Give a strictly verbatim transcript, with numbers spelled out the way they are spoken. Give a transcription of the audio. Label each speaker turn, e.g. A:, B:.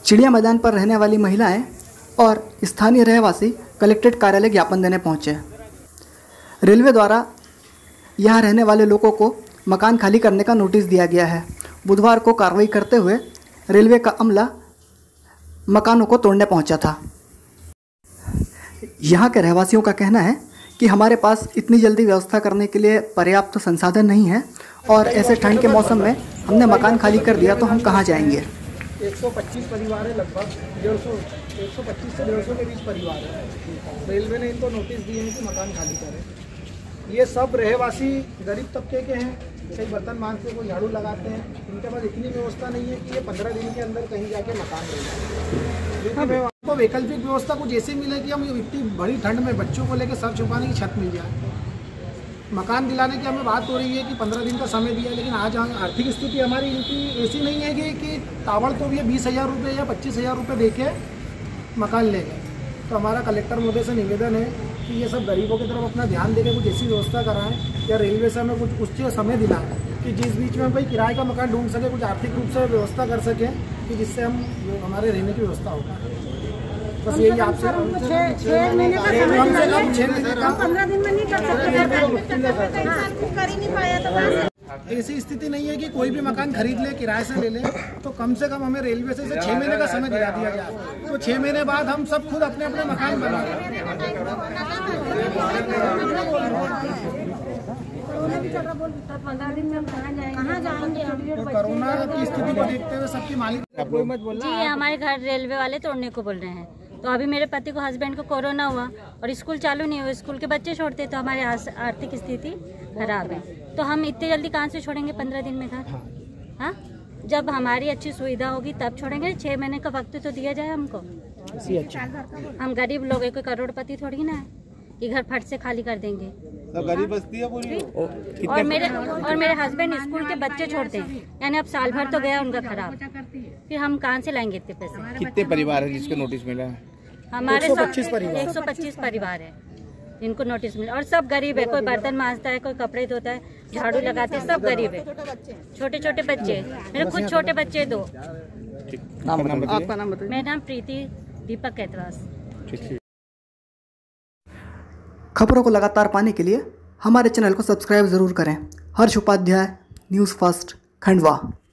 A: चिड़िया मैदान पर रहने वाली महिलाएं और स्थानीय रहवासी कलेक्ट्रेट कार्यालय ज्ञापन देने पहुंचे। रेलवे द्वारा यहां रहने वाले लोगों को मकान खाली करने का नोटिस दिया गया है। बुधवार को कार्रवाई करते हुए रेलवे का अमला मकानों को तोड़ने पहुंचा था। यहां के रहवासियों का कहना है कि हमारे पास इतनी जल्दी व्यवस्था करने के लिए पर्याप्त संसाधन नहीं है और ऐसे ठंड के मौसम में हमने मकान खाली कर दिया तो हम कहाँ जाएंगे।
B: एक सौ पच्चीस परिवार है, लगभग डेढ़ सौ एक सौ पच्चीस से डेढ़ सौ के बीच परिवार है। रेलवे ने इनको नोटिस दिए हैं कि मकान खाली करें। ये सब रहवासी गरीब तबके के हैं, कई बर्तन मांजते हैं, कोई झाड़ू लगाते हैं। इनके पास इतनी व्यवस्था नहीं है कि ये पंद्रह दिन के अंदर कहीं जाके मकान ले जाए। मैं आपको वैकल्पिक व्यवस्था कुछ ऐसी मिले कि हम इतनी बड़ी ठंड में बच्चों को लेकर सर छुपाने की छत मिल जाए। मकान दिलाने की हमें बात हो रही है कि पंद्रह दिन का समय दिया, लेकिन आज आर्थिक स्थिति हमारी इनकी ऐसी नहीं है कि, कि ताबड़ तो ये बीस हज़ार रुपये या पच्चीस हज़ार रुपये दे के मकान ले गए। तो हमारा कलेक्टर महोदय से निवेदन है कि ये सब गरीबों की तरफ अपना ध्यान देकर कुछ ऐसी व्यवस्था कराएं या रेलवे से हमें कुछ कुछ समय दिलाएं कि जिस बीच में हम कोई किराए का मकान ढूंढ सके, कुछ आर्थिक रूप से व्यवस्था कर सकें कि जिससे हम हमारे रहने की व्यवस्था होगा। बस यही आपसे
C: छह महीने का
B: कम से कम छः महीने का
C: पंद्रह दिन में नहीं कर सकते।
B: ऐसी स्थिति नहीं है कि कोई भी मकान खरीद ले, किराए से ले ले, तो कम से कम हमें रेलवे से छः महीने का समय दिला दिया जाए। तो छः महीने बाद हम सब खुद अपने अपने मकान बनाएं।
C: पंद्रह दिन में हम कहाँ जाएंगे?
B: तो कोरोना की स्थिति को देखते हुए सबकी मालिक
D: जी हमारे घर रेलवे वाले तोड़ने को बोल रहे हैं। तो अभी मेरे पति को, हस्बैंड को कोरोना हुआ और स्कूल चालू नहीं हुआ, स्कूल के बच्चे छोड़ते तो हमारे आर्थिक स्थिति खराब है। तो हम इतने जल्दी कहाँ से छोड़ेंगे पंद्रह दिन में घर? हाँ, जब हमारी अच्छी सुविधा होगी तब छोड़ेंगे। छह महीने का वक्त तो दिया जाए हमको। हम गरीब लोग, कोई करोड़पति थोड़ी ना है कि घर फट से खाली कर देंगे।
E: तो गरीब बस्ती है पूरी।
D: और मेरे और मेरे हस्बैंड स्कूल के बच्चे छोड़ते हैं, यानी अब साल भर तो गया उनका खराब, फिर हम कहाँ से लाएंगे इतने पैसे?
E: कितने परिवार है जिसको नोटिस मिला है?
D: हमारे एक सौ पच्चीस परिवार है जिनको नोटिस मिला और सब गरीब है। कोई बर्तन मांजता है, कोई कपड़े धोता है, झाड़ू लगाते हैं, सब गरीब है। छोटे छोटे बच्चे, मेरे खुद छोटे बच्चे दो।
A: आपका नाम बताइए।
D: मेरा नाम प्रीति दीपक कैतवास।
A: खबरों को लगातार पाने के लिए हमारे चैनल को सब्सक्राइब जरूर करें। Harsh Upadhyay, news first, Khandwa.